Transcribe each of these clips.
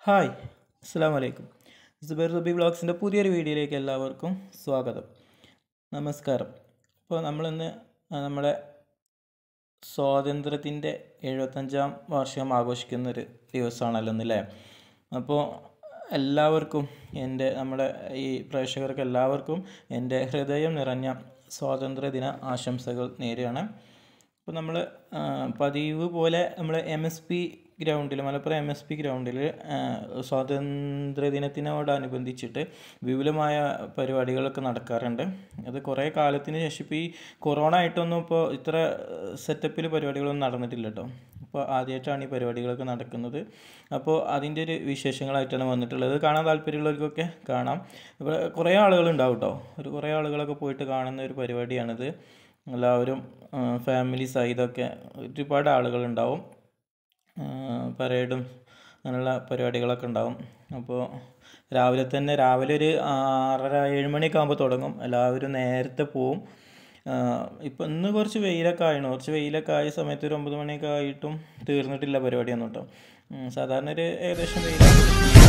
Hi, അസ്സലാമു അലൈക്കും. സുബൈർ സുബി വ്ളോഗ്സിൻ്റെ പുതിയൊരു വീഡിയോയിലേക്ക് എല്ലാവർക്കും സ്വാഗതം. നമസ്കാരം. അപ്പോൾ നമ്മളിന്ന് നമ്മുടെ സ്വാതന്ത്ര്യത്തിൻ്റെ 75-ാം വാർഷികം ആഘോഷിക്കുന്നൊരു ദിവസമാണല്ലോ ഇന്നല്ലേ. അപ്പോൾ എല്ലാവർക്കും നമ്മുടെ ഈ പ്രേക്ഷകർക്ക് എല്ലാവർക്കും എൻ്റെ ഹൃദയം നിറഞ്ഞ സ്വാതന്ത്ര്യദിന ആശംസകൾ നേരുകയാണ്. അപ്പോൾ നമ്മൾ പതിവ് പോലെ നമ്മൾ MSP ഗ്രൗണ്ടിൽ മലപ്പുറം MSP ഗ്രൗണ്ടിൽ സ്വാതന്ത്ര്യദിനത്തിനോടനുബന്ധിച്ചിട്ട് വിപുലമായ പരിപാടികളൊക്കെ നടക്കാറുണ്ട്. അത് കുറേ കാലത്തിന് ശേഷം ഇപ്പോൾ ഈ കൊറോണ ആയിട്ടൊന്നും ഇപ്പോൾ ഇത്ര സെറ്റപ്പിൽ പരിപാടികളൊന്നും നടന്നിട്ടില്ല കേട്ടോ. അപ്പോൾ ആദ്യമായിട്ടാണ് ഈ പരിപാടികളൊക്കെ നടക്കുന്നത്. അപ്പോൾ അതിൻ്റെ ഒരു വിശേഷങ്ങളായിട്ടാണ് വന്നിട്ടുള്ളത്. കാണാൻ താല്പര്യമുള്ളവർക്കൊക്കെ കാണാം. ഇപ്പോൾ കുറേ ആളുകളുണ്ടാവും കേട്ടോ. കുറേ ആളുകളൊക്കെ പോയിട്ട് കാണുന്ന ഒരു പരിപാടിയാണിത്. എല്ലാവരും ഫാമിലി സഹിതമൊക്കെ ഒരുപാട് ആളുകളുണ്ടാവും. പരേഡും അങ്ങനെയുള്ള പരിപാടികളൊക്കെ ഉണ്ടാവും. അപ്പോൾ രാവിലെ ഒരു 6:30-7 മണിയൊക്കെ ആകുമ്പോൾ തുടങ്ങും. എല്ലാവരും നേരത്തെ പോവും. ഇപ്പം ഇന്ന് കുറച്ച് വെയിലൊക്കെ ആയ സമയത്ത് ഒരു 9 മണിയൊക്കെ ആയിട്ടും തീർന്നിട്ടില്ല പരിപാടിയൊന്നും കേട്ടോ. സാധാരണ ഒരു ഏകദേശം വെയിലാണ്.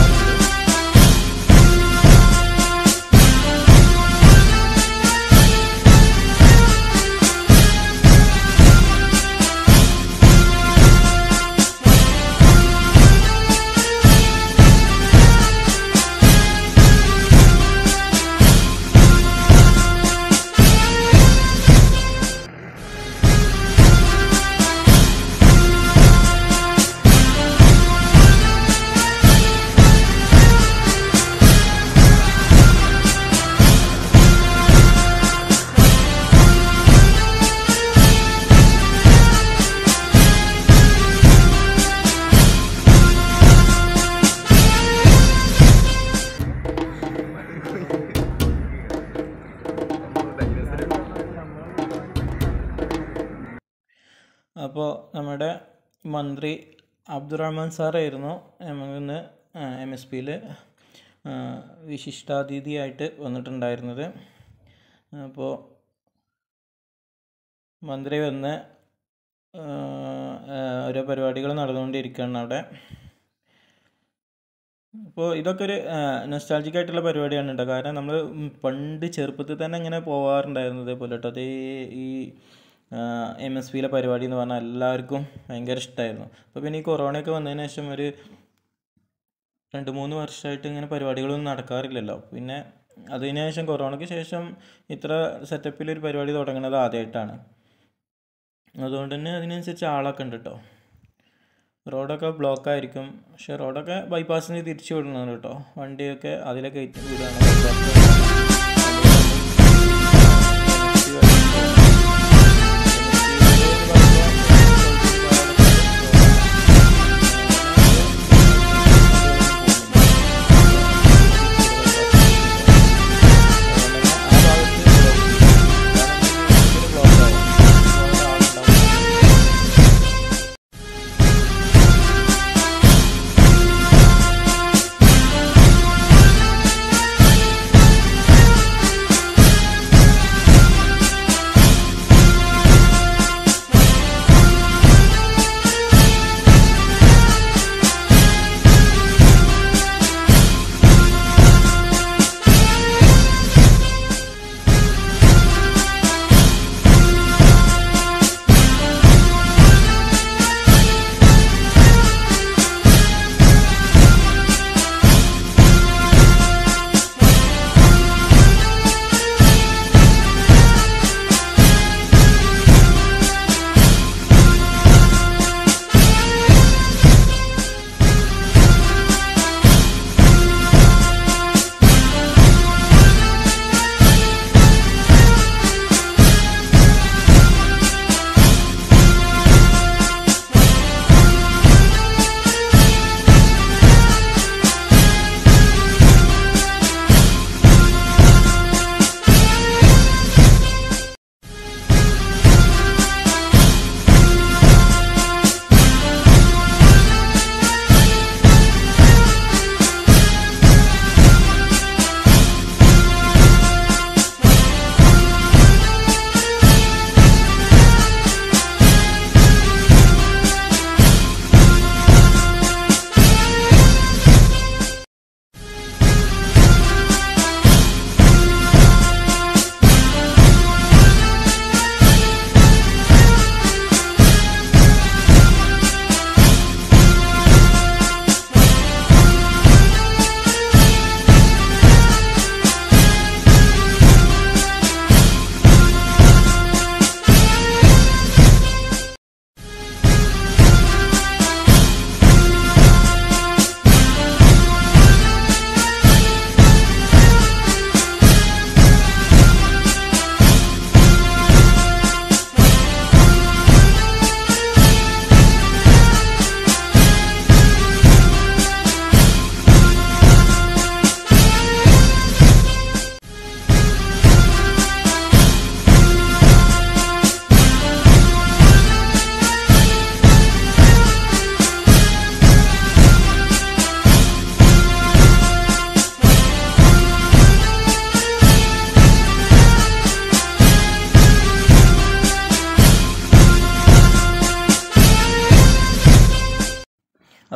അപ്പോൾ നമ്മുടെ മന്ത്രി അബ്ദുറഹ്മാൻ സാറായിരുന്നു നമുക്കിന്ന് MSPയിൽ വിശിഷ്ടാതിഥിയായിട്ട് വന്നിട്ടുണ്ടായിരുന്നത്. അപ്പോൾ മന്ത്രി വന്ന് ഓരോ പരിപാടികൾ നടന്നുകൊണ്ടിരിക്കുകയാണ് അവിടെ. അപ്പോൾ ഇതൊക്കെ ഒരു നൊസ്റ്റാൾജിക്കായിട്ടുള്ള പരിപാടിയാണ് കേട്ടോ. കാരണം നമ്മൾ പണ്ട് ചെറുപ്പത്തിൽ തന്നെ ഇങ്ങനെ പോകാറുണ്ടായിരുന്നത് പോലെ കേട്ടോ. അത് ഈ MSPയിലെ പരിപാടി എന്ന് പറഞ്ഞാൽ എല്ലാവർക്കും ഭയങ്കര ഇഷ്ടമായിരുന്നു. അപ്പോൾ പിന്നെ ഈ കൊറോണയൊക്കെ വന്നതിന് ശേഷം ഒരു 2-3 വർഷമായിട്ട് ഇങ്ങനെ പരിപാടികളൊന്നും നടക്കാറില്ലല്ലോ. പിന്നെ അതിന് ശേഷം കൊറോണയ്ക്ക് ശേഷം ഇത്ര സെറ്റപ്പിലൊരു പരിപാടി തുടങ്ങുന്നത് ആദ്യമായിട്ടാണ്. അതുകൊണ്ട് തന്നെ അതിനനുസരിച്ച് ആളൊക്കെ ഉണ്ട് കേട്ടോ. റോഡൊക്കെ ബ്ലോക്കായിരിക്കും. പക്ഷേ റോഡൊക്കെ ബൈപ്പാസിന് തിരിച്ചു വിടുന്നുണ്ട് കേട്ടോ. വണ്ടിയൊക്കെ അതിലൊക്കെ വിടുകയാണ്.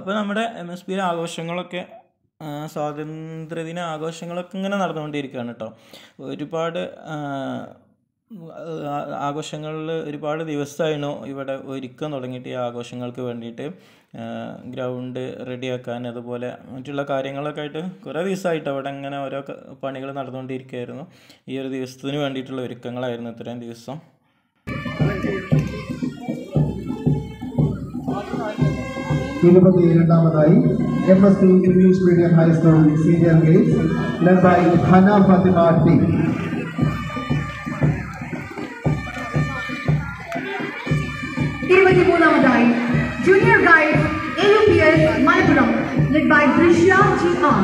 അപ്പോൾ നമ്മുടെ MSP ആഘോഷങ്ങളൊക്കെ സ്വാതന്ത്ര്യദിന ആഘോഷങ്ങളൊക്കെ ഇങ്ങനെ നടന്നുകൊണ്ടിരിക്കുകയാണ് കേട്ടോ. ഒരുപാട് ആഘോഷങ്ങളിൽ ഒരുപാട് ദിവസമായിരുന്നു ഇവിടെ ഒരുക്കം തുടങ്ങിയിട്ട് ഈ ആഘോഷങ്ങൾക്ക് വേണ്ടിയിട്ട്. ഗ്രൗണ്ട് റെഡിയാക്കാൻ അതുപോലെ മറ്റുള്ള കാര്യങ്ങളൊക്കെ ആയിട്ട് കുറേ ദിവസമായിട്ട് അവിടെ ഇങ്ങനെ ഓരോ പണികൾ നടന്നുകൊണ്ടിരിക്കുകയായിരുന്നു. ഈ ഒരു ദിവസത്തിന് വേണ്ടിയിട്ടുള്ള ഒരുക്കങ്ങളായിരുന്നു ഇത്രയും ദിവസം. 22ാമതായി MSP English medium high school senior girls led by Hana Fatima T. 23ാമതായി junior guide AUPS Malappuram led by Drishya GR.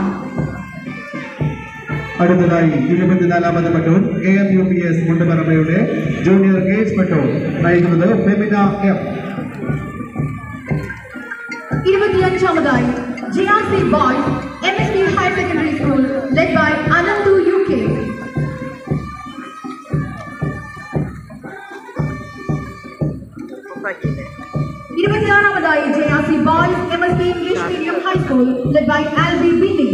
അടുത്തതായി 24ാമത് പട്ടോൺ AMUPS മുണ്ടമറയുടെ ജൂനിയർ ഗേൾസ് പട്ടോൺ നയിക്കുന്നത് ഫെമിന എം. 25ാമതായി JRC Boys MSP Higher Secondary School led by Anandu UK. 26ാമതായി JRC Boys MSP English Medium High School led by Albi Billy.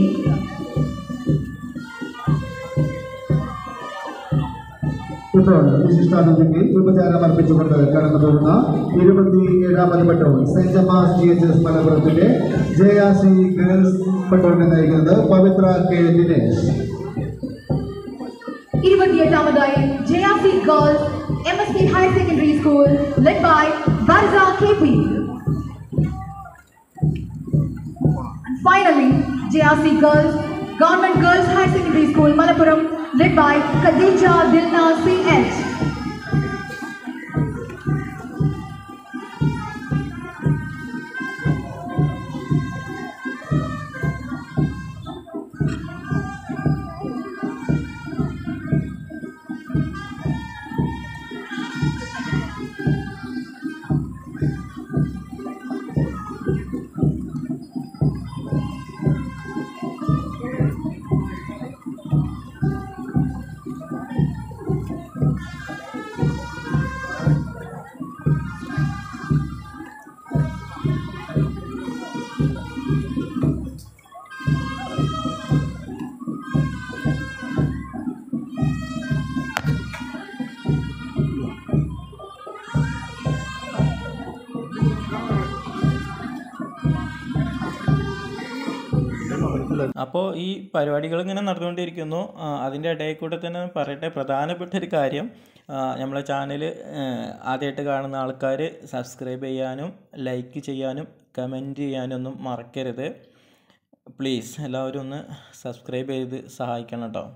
ഇപ്പോൾ വിശിഷ്ടാതിഥിക്ക് ഉപചാരം അർപ്പിച്ചുകൊണ്ട് കടന്നു പോകുന്ന 27ാമത് പട്ടോൺ സെന്റ് ജമാസ് GHS മലപ്പുറത്തിന്റെ JRC ഗേൾസ് പട്ടോണിനെ നയിക്കുന്നത് പവിത്ര കെ ദിനേശ്. 28ാമതായി JRC Girls MSP Higher Secondary School led by Barza KP. And finally, JRC Girls Government Girls Higher Secondary School Malappuram led by Khadija Dilna CH. അപ്പോൾ ഈ പരിപാടികൾ ഇങ്ങനെ നടന്നുകൊണ്ടിരിക്കുന്നു. അതിൻ്റെ ഇടയിൽ കൂടെ തന്നെ പറയട്ടെ, പ്രധാനപ്പെട്ട ഒരു കാര്യം, നമ്മളെ ചാനൽ ആദ്യമായിട്ട് കാണുന്ന ആൾക്കാർ സബ്സ്ക്രൈബ് ചെയ്യാനും ലൈക്ക് ചെയ്യാനും കമൻറ്റ് ചെയ്യാനൊന്നും മറക്കരുത്. പ്ലീസ് എല്ലാവരും ഒന്ന് സബ്സ്ക്രൈബ് ചെയ്ത് സഹായിക്കണം കേട്ടോ.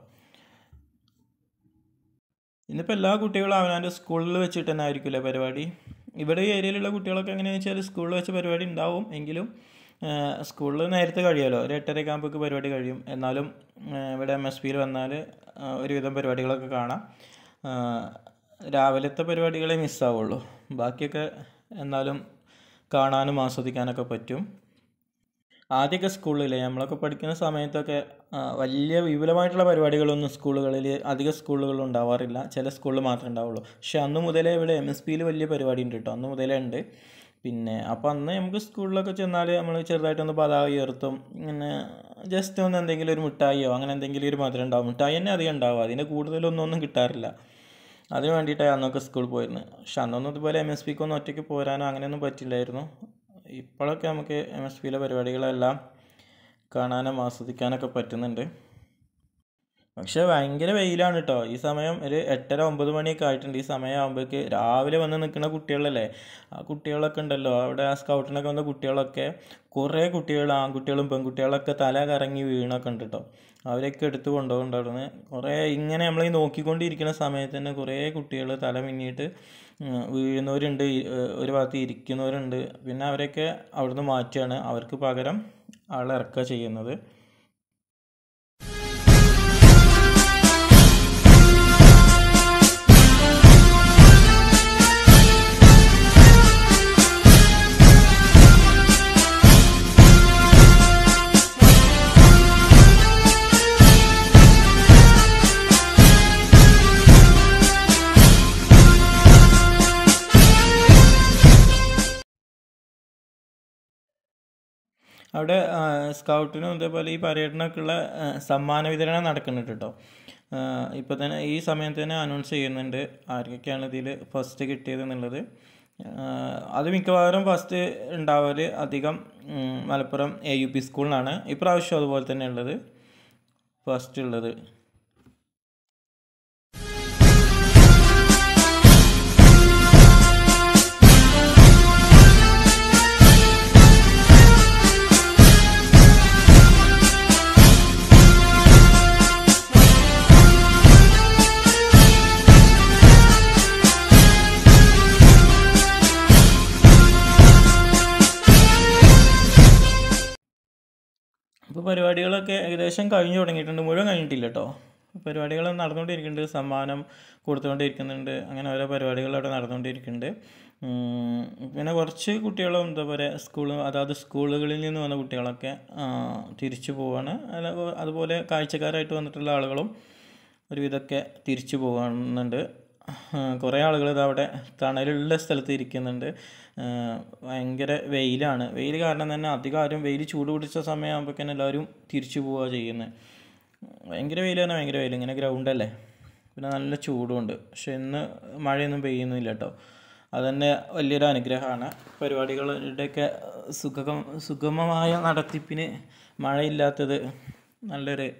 ഇന്നിപ്പോൾ എല്ലാ കുട്ടികളും അവനവൻ്റെ സ്കൂളിൽ വെച്ചിട്ട് തന്നെ ആയിരിക്കില്ലേ പരിപാടി. ഇവിടെ ഈ ഏരിയയിലുള്ള കുട്ടികളൊക്കെ എങ്ങനെയാണെന്ന് വെച്ചാൽ സ്കൂളിൽ വെച്ച് പരിപാടി ഉണ്ടാവും, എങ്കിലും സ്കൂളിൽ നേരത്തെ കഴിയുമല്ലോ, ഒരു 8:30 ആകുമ്പോഴേക്ക് പരിപാടി കഴിയും. എന്നാലും ഇവിടെ MSPയിൽ വന്നാൽ ഒരുവിധം പരിപാടികളൊക്കെ കാണാം. രാവിലത്തെ പരിപാടികളെ മിസ്സാവുള്ളൂ, ബാക്കിയൊക്കെ എന്നാലും കാണാനും ആസ്വദിക്കാനൊക്കെ പറ്റും. ആദ്യമൊക്കെ സ്കൂളിലെ നമ്മളൊക്കെ പഠിക്കുന്ന സമയത്തൊക്കെ വലിയ വിപുലമായിട്ടുള്ള പരിപാടികളൊന്നും സ്കൂളുകളിൽ അധിക സ്കൂളുകളിൽ ഉണ്ടാവാറില്ല, ചില സ്കൂളിൽ മാത്രമേ ഉണ്ടാവുള്ളൂ. പക്ഷെ അന്ന് മുതലേ ഇവിടെ MSPയിൽ വലിയ പരിപാടി ഉണ്ട് കേട്ടോ, അന്ന് മുതലേ ഉണ്ട്. പിന്നെ അപ്പോൾ അന്ന് നമുക്ക് സ്കൂളിലൊക്കെ ചെന്നാൽ നമ്മൾ ചെറുതായിട്ടൊന്ന് പതാക ഉയർത്തും, ഇങ്ങനെ ജസ്റ്റ് ഒന്ന് എന്തെങ്കിലും ഒരു മിഠായിയോ അങ്ങനെ എന്തെങ്കിലും ഒരു മധുരം ഉണ്ടാവും. മിഠായി തന്നെ അധികം ഉണ്ടാവും, അതിൻ്റെ കൂടുതലൊന്നും കിട്ടാറില്ല. അതിന് വേണ്ടിയിട്ടാണ് അന്നൊക്കെ സ്കൂളിൽ പോയിരുന്നത്. പക്ഷെ അന്നൊന്നും ഇതുപോലെ MSPക്കൊന്നും ഒറ്റയ്ക്ക് പോരാനോ അങ്ങനെയൊന്നും പറ്റില്ലായിരുന്നു. ഇപ്പോഴൊക്കെ നമുക്ക് MSPയിലെ പരിപാടികളെല്ലാം കാണാനും ആസ്വദിക്കാനൊക്കെ പറ്റുന്നുണ്ട്. പക്ഷേ ഭയങ്കര വെയിലാണ് കേട്ടോ. ഈ സമയം ഒരു 8:30-9 മണിയൊക്കെ ആയിട്ടുണ്ട്. ഈ സമയമാകുമ്പോഴേക്ക് രാവിലെ വന്ന് നിൽക്കുന്ന കുട്ടികളല്ലേ, ആ കുട്ടികളൊക്കെ ഉണ്ടല്ലോ, അവിടെ ആ സ്കൗട്ടിനൊക്കെ വന്ന കുട്ടികളൊക്കെ, കുറേ കുട്ടികൾ ആൺകുട്ടികളും പെൺകുട്ടികളൊക്കെ തല കറങ്ങി വീണൊക്കെ ഉണ്ട് കേട്ടോ. അവരൊക്കെ എടുത്ത് കൊണ്ടുപോകുന്നുണ്ടായിരുന്നു. കുറേ ഇങ്ങനെ നമ്മൾ ഈ നോക്കിക്കൊണ്ടിരിക്കുന്ന സമയത്ത് തന്നെ കുറേ കുട്ടികൾ തല മിന്നിയിട്ട് വീഴുന്നവരുണ്ട്, ഒരു ഭാഗത്ത് ഇരിക്കുന്നവരുണ്ട്. പിന്നെ അവരൊക്കെ അവിടുന്ന് മാറ്റുകയാണ്, അവർക്ക് പകരം ആളെ ഇറക്കുക ചെയ്യുന്നത്. അവിടെ സ്കൗട്ടിനും ഇതേപോലെ ഈ പര്യടനമൊക്കെയുള്ള സമ്മാന വിതരണം നടക്കുന്നുണ്ട് കേട്ടോ. ഇപ്പോൾ തന്നെ ഈ സമയം തന്നെ അനൗൺസ് ചെയ്യുന്നുണ്ട് ആർക്കൊക്കെയാണ് ഇതിൽ ഫസ്റ്റ് കിട്ടിയത് എന്നുള്ളത്. അത് മിക്കവാറും ഫസ്റ്റ് ഉണ്ടാവൽ അധികം മലപ്പുറം AUP സ്കൂളിനാണ്. ഇപ്രാവശ്യം അതുപോലെ തന്നെ ഉള്ളത് ഫസ്റ്റ് ഉള്ളത്. ഇപ്പോൾ പരിപാടികളൊക്കെ ഏകദേശം കഴിഞ്ഞു തുടങ്ങിയിട്ടുണ്ട്, മുഴുവൻ കഴിഞ്ഞിട്ടില്ല കേട്ടോ. പരിപാടികൾ നടന്നുകൊണ്ടിരിക്കുന്നുണ്ട്, സമ്മാനം കൊടുത്തുകൊണ്ടിരിക്കുന്നുണ്ട്, അങ്ങനെ ഓരോ പരിപാടികൾ അവിടെ നടന്നുകൊണ്ടിരിക്കുന്നുണ്ട്. പിന്നെ കുറച്ച് കുട്ടികളും എന്താ പറയുക അതാത് സ്കൂളുകളിൽ നിന്ന് വന്ന കുട്ടികളൊക്കെ തിരിച്ചു പോവാണ്. അതുപോലെ കാഴ്ചക്കാരായിട്ട് വന്നിട്ടുള്ള ആളുകളും ഒരുവിധമൊക്കെ തിരിച്ചു പോകുന്നുണ്ട്. കുറേ ആളുകൾ അവിടെ തണലുള്ള സ്ഥലത്ത് ഇരിക്കുന്നുണ്ട്. ഭയങ്കര വെയിലാണ്. വെയിൽ കാരണം തന്നെ അധികം ആരും വെയിൽ ചൂട് പിടിച്ച സമയമാകുമ്പോഴേക്കും എല്ലാവരും തിരിച്ചു പോവുക ചെയ്യുന്നത്. ഭയങ്കര വെയിൽ തന്നെ ഭയങ്കര വെയിൽ, ഇങ്ങനെ ഗ്രൗണ്ടല്ലേ, പിന്നെ നല്ല ചൂടുമുണ്ട്. പക്ഷെ ഇന്ന് മഴയൊന്നും പെയ്യുന്നില്ല കേട്ടോ. അതുതന്നെ വലിയൊരു അനുഗ്രഹമാണ്. പരിപാടികളുടെയൊക്കെ സുഗമമായ നടത്തിപ്പിന് മഴയില്ലാത്തത് നല്ലൊരു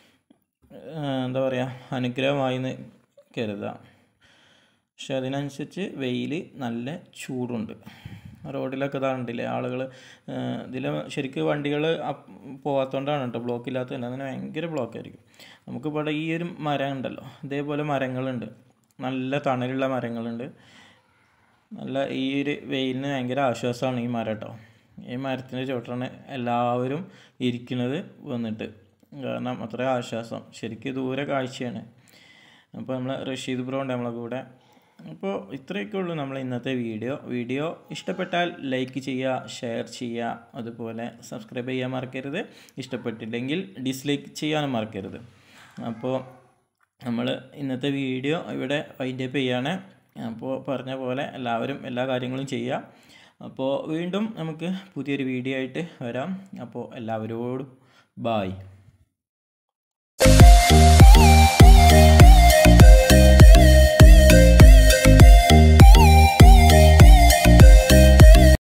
എന്താ പറയുക അനുഗ്രഹമായിന്ന് കരുതാം. പക്ഷെ അതിനനുസരിച്ച് വെയിൽ നല്ല ചൂടുണ്ട്. റോഡിലൊക്കെ ഇതാണ്ടില്ലേ ആളുകൾ, ഇതിൽ ശരിക്കും വണ്ടികൾ പോകാത്തതുകൊണ്ടാണ് കേട്ടോ ബ്ലോക്ക് ഇല്ലാത്തതല്ല, അതിന് ഭയങ്കര ബ്ലോക്കായിരിക്കും. നമുക്കിവിടെ ഈ ഒരു മരം ഉണ്ടല്ലോ, ഇതേപോലെ മരങ്ങളുണ്ട്, നല്ല തണലുള്ള മരങ്ങളുണ്ട്. നല്ല ഈ ഒരു വെയിലിന് ഭയങ്കര ആശ്വാസമാണ് ഈ മരം കേട്ടോ. ഈ മരത്തിൻ്റെ ചുവട്ടിലാണ് എല്ലാവരും ഇരിക്കുന്നത് വന്നിട്ട്, കാരണം അത്ര ആശ്വാസം. ശരിക്കും ദൂരെ കാഴ്ചയാണ്. അപ്പോൾ നമ്മൾ റഷീദ് ബ്രോ ഉണ്ട് നമ്മളെ കൂടെ. അപ്പോൾ ഇത്രയൊക്കെ ഉള്ളൂ നമ്മൾ ഇന്നത്തെ വീഡിയോ ഇഷ്ടപ്പെട്ടാൽ ലൈക്ക് ചെയ്യുക, ഷെയർ ചെയ്യുക, അതുപോലെ സബ്സ്ക്രൈബ് ചെയ്യാൻ മറക്കരുത്. ഇഷ്ടപ്പെട്ടില്ലെങ്കിൽ ഡിസ്ലൈക്ക് ചെയ്യാനും മറക്കരുത്. അപ്പോൾ നമ്മൾ ഇന്നത്തെ വീഡിയോ ഇവിടെ വൈൻഡപ്പ് ചെയ്യാണ്. അപ്പോൾ പറഞ്ഞ പോലെ എല്ലാവരും എല്ലാ കാര്യങ്ങളും ചെയ്യുക. അപ്പോൾ വീണ്ടും നമുക്ക് പുതിയൊരു വീഡിയോ ആയിട്ട് വരാം. അപ്പോൾ എല്ലാവരോടും ബായ്.